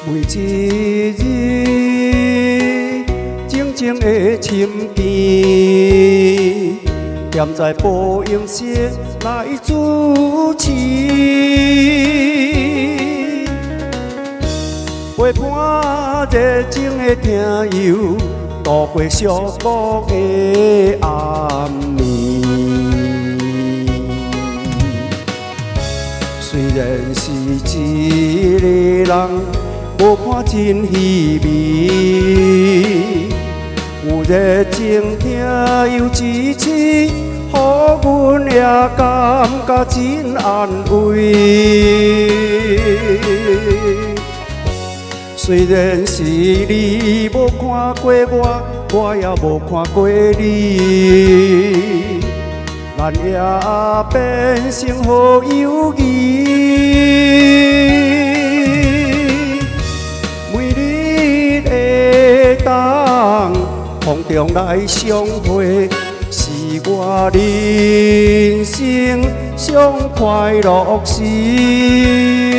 每一日，静静的深更，踮在播音室来主持，陪伴热情的听友，度过寂寞的暗暝。虽然是一个人，无看真稀微，有热情听友支持，予阮也感觉真安慰。虽然是你无看过我，我也无看过你，咱也变成好友谊。每日会当空中来相会，是我人生上快乐时。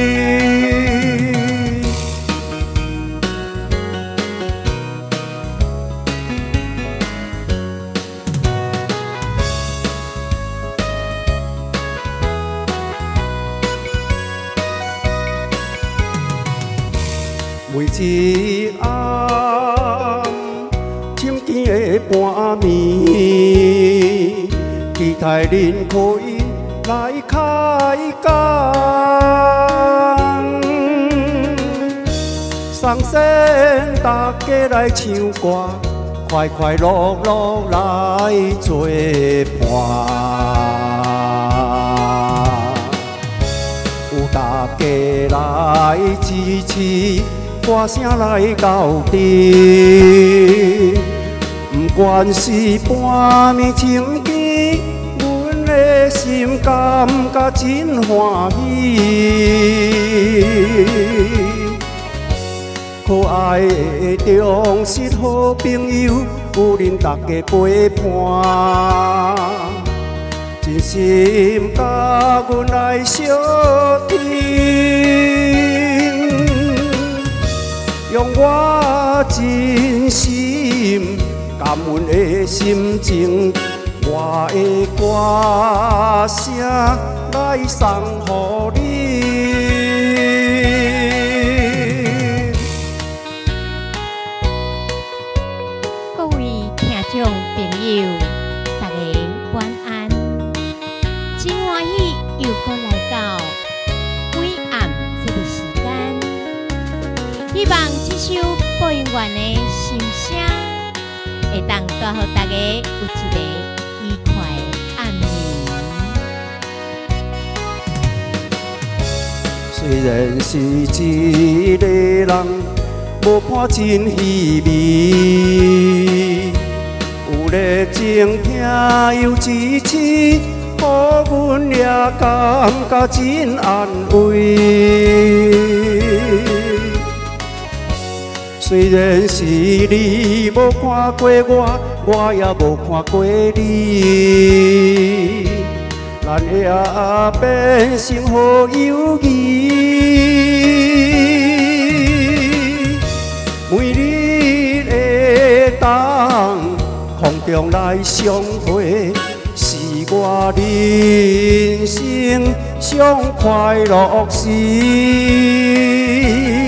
每一暗，深更的半暝，期待恁可以来开讲，送先大家来唱歌，快快乐乐来作伴。有大家来支持。歌声来交织，不管是半暝情景，阮的心感觉真欢喜。可爱的忠实好朋友，有恁大家陪伴，真心甲阮来相听。用我真心感恩的心情，我的歌声来送予你。 各位听众朋友，大家晚安。真欢喜又搁来到鬼暗这个时间。希望这首播音员的心声，会当带予大家有一个愉快的暗暝。 虽然是一个人，无看真稀微，有热情听友支持，予阮也感觉真安慰。虽然是你无看过我，我也无看过你，咱也变成好友谊。每日会当空中来相会，是我人生上快乐时。